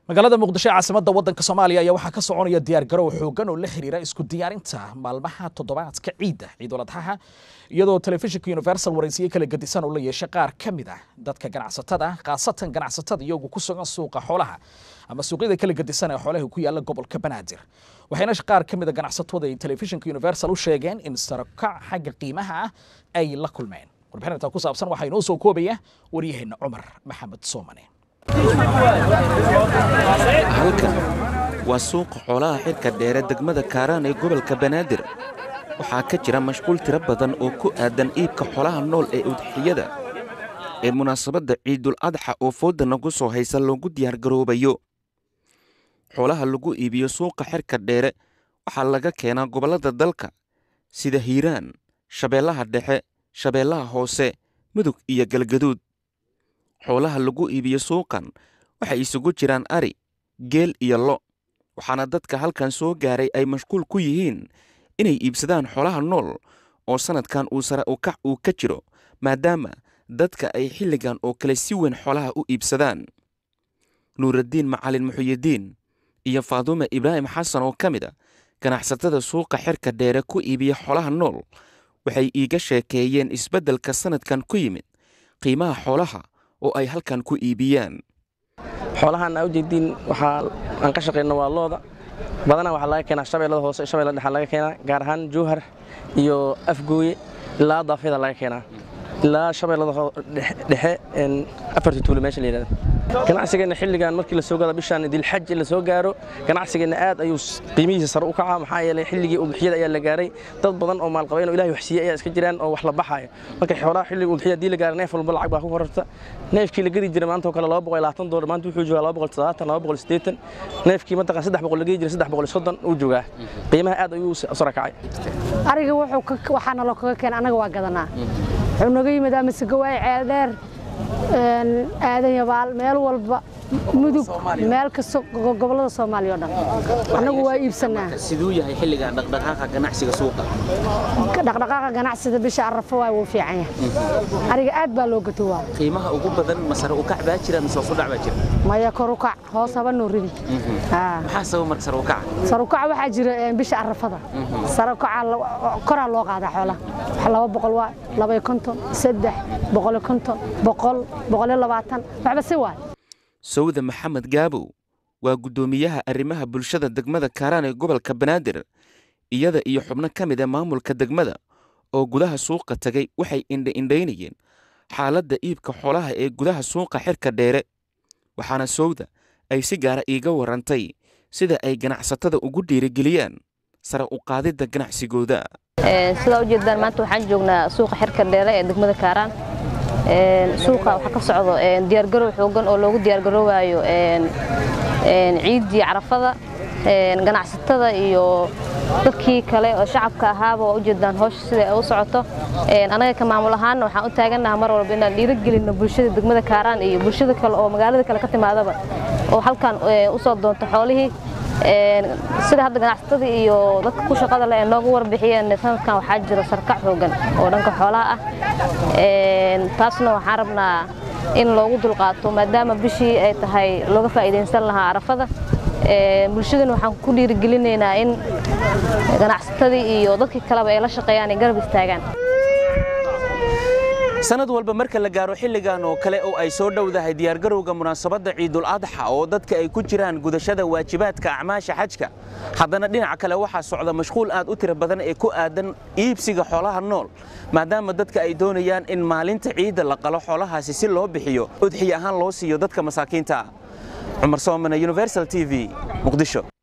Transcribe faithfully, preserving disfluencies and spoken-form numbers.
magaalada muqdisho caasimadda waddanka Soomaaliya ayaa waxa ka soconaya diyaar garow xoogan oo la xiriira isku diyaarinta maalmaha toddobaadka ciida ciidul adha iyadoo telefishinka Universal waraysiye kala gadisan oo la yeeshay qaar ka mid ah dadka ganacsatada qaasatan ganacsatada iyagu ku sugan suuqa xoolaha ama suuqyada kala gadisan ee xoolaha ku yaala gobolka Banaadir waxayna qaar ka mid ah ganacsatada ee telefishinka Universal u sheegeen in sarakac xagga qiimaha ay la kulmeen warbixinta ku saabsan waxa inoo soo koobaya wariyaheena Umar Maxamed Soomane halkan waa suuqa xoolaha xirka dheere degmada Kaaraan ee gobolka Banaadir waxaa ka jira mashquul tiro badan oo ku aadan iibka xoolaha nool ee udxiyada ee munaasabadda Ciidul Adha oo fooda nagu soo haysa loogu diyaar garoobayo xoolaha lagu iibiyo suuqa xirka dheere waxaa laga keenaa gobolada dalka sida Hiiraan, Shabeellaha Dhexe, Shabeellaha Hoose, Mudug iyo Galgaduud xoolaha lagu iibiyo suuqan waxay isugu jiraan ari, geel iyo lo waxaana dadka halkan soo gaaray ay mashquul ku yihiin inay iibsadaan xoolaha nool oo sanadkan uu sare u kac uu ka jiro maadaama dadka ay xilligan oo kale si weyn xoolaha u iibsadaan Nuuraddiin Macalin Muxyidiin iyo Faadume Ibraahim Xasan oo kamid ah ganacsatada suuqa xirka dheere ku iibiya xoolaha nool waxay iiga sheekeeyeen isbeddelka sanadkan ku yimid qiimaha xoolaha oo ay halkan ku iibiyaan xoolahan ay u jeedin waxa aan ka shaqeynaa waa looda badana waxa laga keenaa Shabeellada Hoose Shabeellada Dhexe laga keenaa gaar ahaan Jowhar iyo Afgooye ilaa Daafida laga keenaa ilaa Shabeellada Dhexe in afarta tuulo meesha la yiraahdo ganacsigeena xilligan markii la soo gaaro bishan Dil Hajj la soo gaaro ganacsigeena aad ayuu qiimihiisa sare u kacaa maxaa yeelay xilligii udxiyada ayaa la gaaray dad badan oo maal qabeen oo Ilaahay wax siiyay ayaa iska jiraan oo wax la baxayo marka xoolaha xilliga udxiyada dii la gaaray neef walba lacag baa ku kororta neefkii la gadi jiray maanta oo kale laba boqol iyo labaatan doolar maanta wuxuu joogaa laba boqol iyo toddobaatan laba boqol iyo siddeetan neefkii maanta saddex boqol la gadi jiray saddex boqol iyo soddon uu joogaa qiimaha aad ayuu sare kacay ariga wuxuu waxaana loo kaga keenay anaga waa gadanaa wuxuu naga yimid ama sigawaay ceel dheer een aadan yabaal meel walba mudug meel ka soo gobolada Soomaaliya oo dhan anagu waa iibsanaa sidoo yahay xilliga dhaqdhaqaaqa ganacsiga suuqa dhaqdhaqaaqa ganacsiga bisha arrafo waa uu fiican yahay ariga aad baa loo gatowaa qiimaha ugu badan masar u kac baa jira mise soo dhac baa jira maya kor u kac hoos haba nuurin ha waxa sabab mar sar u kac sar u kac waxa jira bisha arrafada sar u kac kor loo qaadaa xoolaha laba boqol waa laba iyo konton saddex boqol iyo konton boqol boqol iyo labaatan waxba si waa Sawda Maxamed Gaabo waa gudoomiyaha arrimaha bulshada degmada Kaaraan ee gobolka Banaadir iyada iyo xubno kamid ah maamulka degmada oo gudaha suuqa tagay waxay indha-indhaynayeen xaaladda iibka xoolaha ee gudaha suuqa xirka dheere waxaana Sawda ay si gaar ah iiga warantay sida ay ganacsatada ugu dhiirigeliyaan sare u qaadida ganacsigooda ee sida u jeedaan maanta waxaan joognaa suuqa xirka dheere ee degmada Kaaraan een suuqa waxa ka socdo een diyaar garow xoogan oo loogu diyaar garoowayo een een ciidii carafada een ganacsatada iyo dadkii kale oo shacabka ahaaba oo u jeedaan hoosh sida ay u socoto een anaga ka maamul ahaan waxaan u taaganahay mar walba inaan dhiirigelino bulshada degmada Kaaraan iyo bulshada kale oo magaalada kale ka timaadaba oo halkan u soo doonto xoolihii een sida hadda ganacsatada iyo dadka ku shaqada leh noogu warbixiyeen sanadkan waxa jira sarkac xoogan oo dhanka xoolaha ah een taasna waxaan rabnaa in loogu dulqaato maadaama bishii ay tahay looga faa'iideysan lahaa arafada ee bulshadana waxaan ku dhiirigelinaynaa in ganacsatada iyo dadka kale ay la shaqeeyaan garab istaagaan sanad walba marka la gaaro xilligan oo kale oo ay soo dhawdahay diyaar garowga munaasabadda Ciidul Adha oo dadka ay ku jiraan gudashada waajibaadka acmaasha xajka haddana dhinaca kale waxa socda mashquul aad u tiro badan ee ku aadan iibsiga xoolaha nool maadaama dadka ay doonayaan in maalinta ciida la qalo xoolahaasi si loo bixiyo udxiyo ahaan loo siiyo dadka masaakiinta Umar Soomane Universal T V Muqdisho